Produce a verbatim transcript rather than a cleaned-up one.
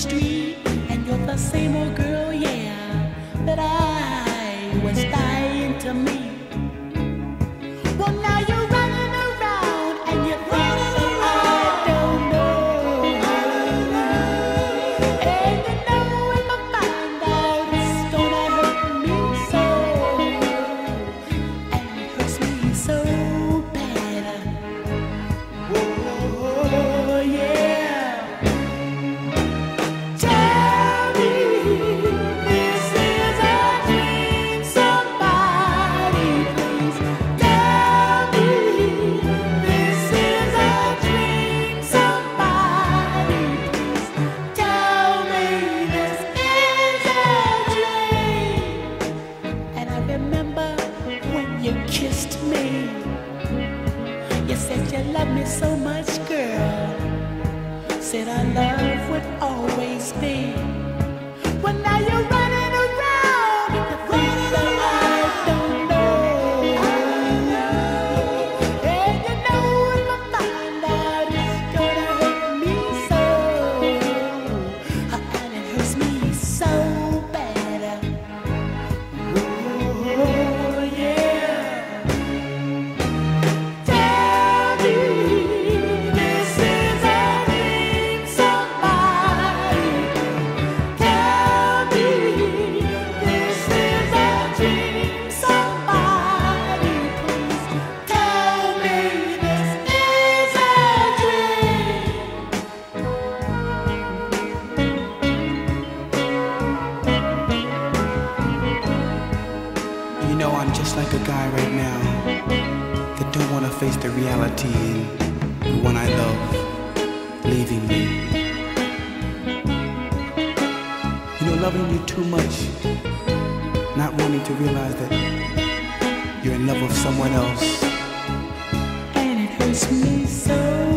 street, and you're the same old girl, yeah, that I was dying to meet. Well, now you're running around and you're thinking that I don't know. And you know if I find out it's gonna hurt me so, and it hurts me so bad. Whoa, yeah. Tell me this is a dream, somebody please. Tell me this is a dream, somebody please. Tell me this is a dream. And I remember when you kissed me. You said you loved me so much, girl. Said our love would always be. Well, now you're running around. You think that I don't know. And you know if I find out it's gonna hurt me so. Uh, And it hurts me so bad. Oh, yeah. Tell me this is a dream, somebody. Tell me this is a dream, somebody please. Tell me this is a dream. You know, I'm just like a guy right now that don't want to face the reality and the one I love leaving me. You know, loving you too much, not wanting to realize that you're in love with someone else. And it hurts me so